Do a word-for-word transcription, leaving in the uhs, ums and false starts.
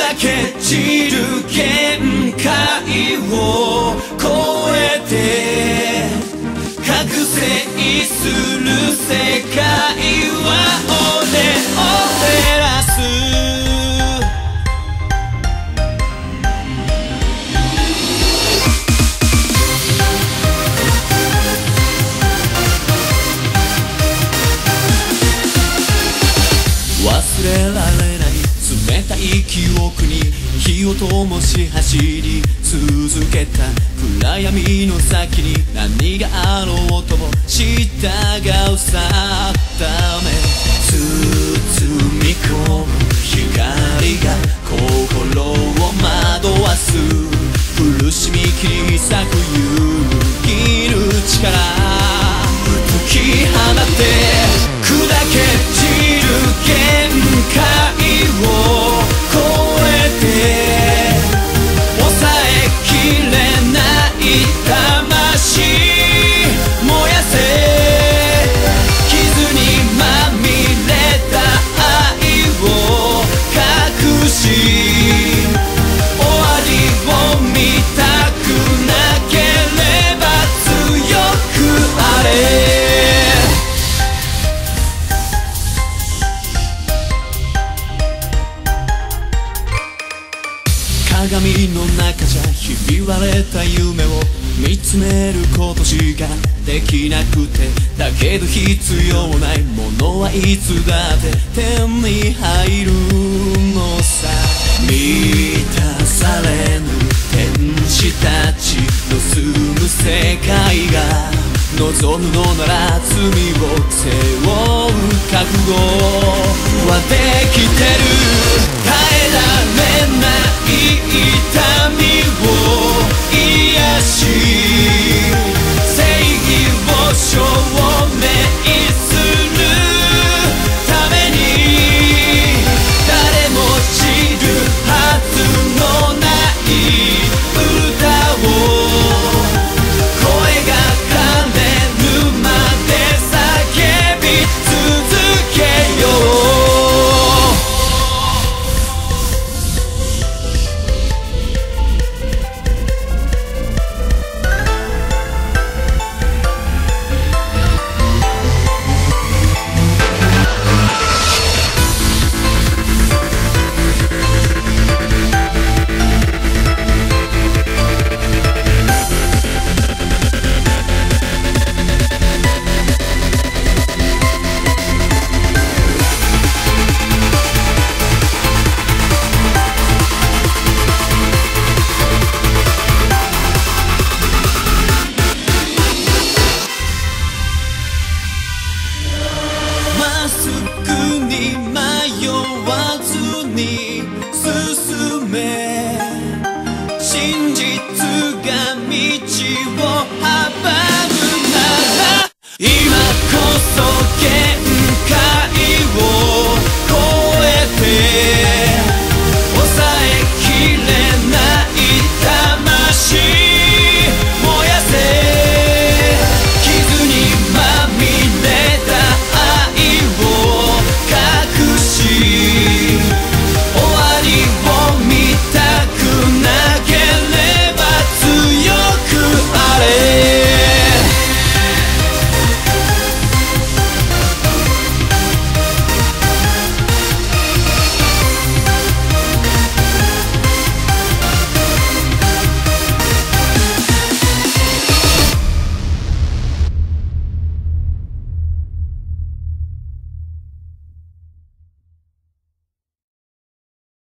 砕け散る限界を超えて覚醒する世界は俺を照らす。忘れられない冷たい記憶に火を灯し走り続けた暗闇の先に何があろうとも従うさため包み込む光が心を惑わす苦しみ切り裂く勇気の力解き放って砕け散る限界を超えて抑えきれない魂燃やせ傷にまみれた愛を隠し終わりを見たくなければ強くあれ。鏡の中じゃひび割れた夢を見つめることしかできなくてだけど必要ないものはいつだって手に入るのさ。満たされぬ天使たちの住む世界が望むのなら罪を背負う覚悟はできてる。耐えられない痛みを癒し正義を証明するために誰も知るはずのない歌を声が枯れるまで叫び続けよう。まっすぐに迷わずに進む